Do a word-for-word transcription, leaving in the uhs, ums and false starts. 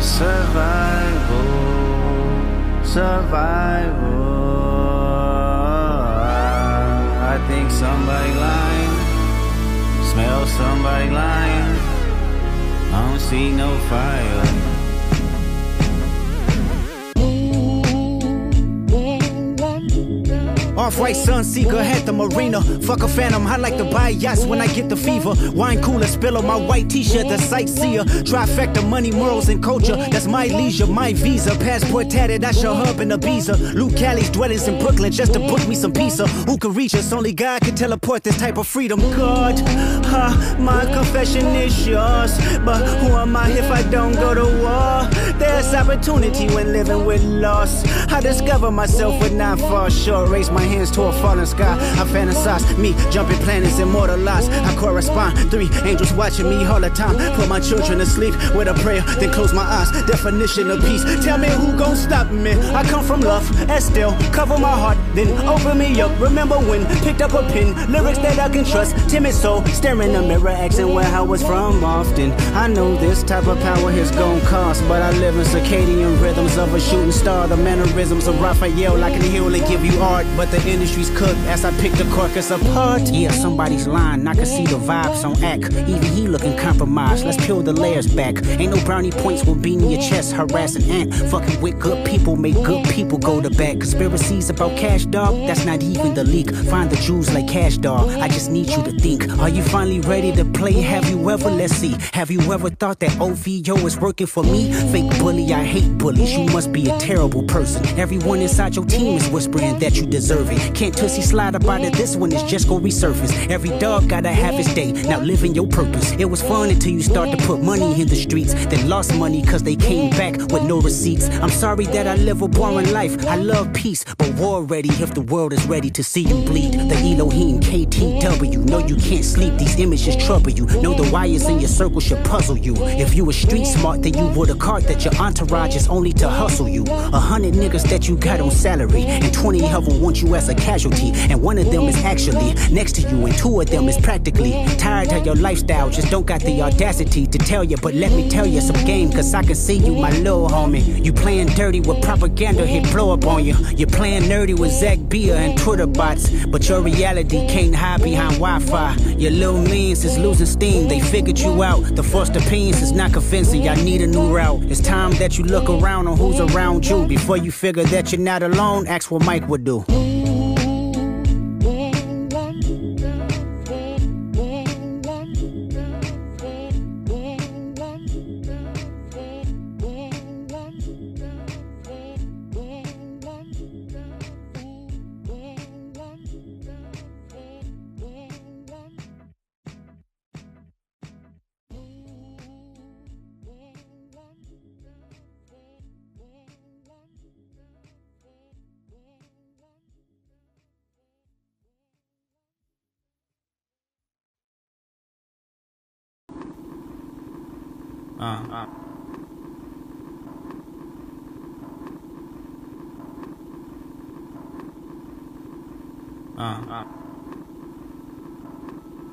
Survival, survival. I think somebody lying, smell somebody lying. I don't see no fire. Off-white Sunseeker had the marina. Fuck a phantom, I like to buy yachts when I get the fever. Wine cooler, spill on my white t-shirt, the sightseer. Trifecta, money, morals, and culture. That's my leisure, my visa. Passport tatted, I show hub in Ibiza. Luke Callie's dwellings in Brooklyn just to book me some pizza. Who can reach us? Only God can teleport this type of freedom. God, huh, my confession is yours. But who am I if I don't go to war? There's opportunity when living with loss. I discover myself when I fall short. Raise my hands to a falling sky. I fantasize me jumping planets, immortalized. I correspond. Three angels watching me all the time. Put my children to sleep with a prayer, then close my eyes. Definition of peace. Tell me who gon' stop me. I come from love, and still cover my heart, then open me up. Remember when picked up a pen, lyrics that I can trust. Timid soul, staring in the mirror, asking where I was from often. I know this type of power is gon' cost, but I live in circadian rhythms of a shooting star. The mannerisms of Raphael, I can heal and give you art, but the industry's cooked as I pick the carcass apart. Yeah, somebody's lying, I can see the vibes on act. Even he looking compromised, let's peel the layers back. Ain't no brownie points with beating your chest, harassing ant. Fucking with good people, make good people go to bed. Conspiracies about cash, dog, that's not even the leak. Find the Jews like cash, dog, I just need you to think. Are you finally ready to play? Have you ever, let's see, have you ever thought that O V O is working for me? Fake bully, I hate bullies, you must be a terrible person. Everyone inside your team is whispering that you deserve it. Can't Tussie slide up out of this one, it's just gonna resurface. Every dog gotta have his day, now living your purpose. It was fun until you start to put money in the streets, then lost money cause they came back with no receipts. I'm sorry that I live a boring life, I love peace, but war ready if the world is ready to see you bleed. The Elohim, K T W, know you can't sleep, these images trouble you. Know the wires in your circle should puzzle you. If you were street smart, then you would have caught that your entourage is only to hustle you. A hundred niggas that you got on salary, and twenty of them want you as a casualty, and one of them is actually next to you, and two of them is practically tired of your lifestyle, just don't got the audacity to tell you. But let me tell you some game, cause I can see you, my little homie. You playing dirty with propaganda, hit blow up on you. You're playing nerdy with Zach Bia and Twitter bots, but your reality can't hide behind Wi-Fi. Your little means is losing steam, they figured you out. The first opinions is not convincing, I need a new route. It's time that you look around on who's around you. Before you figure that you're not alone, ask what Mike would do. Uh, uh. Uh, uh.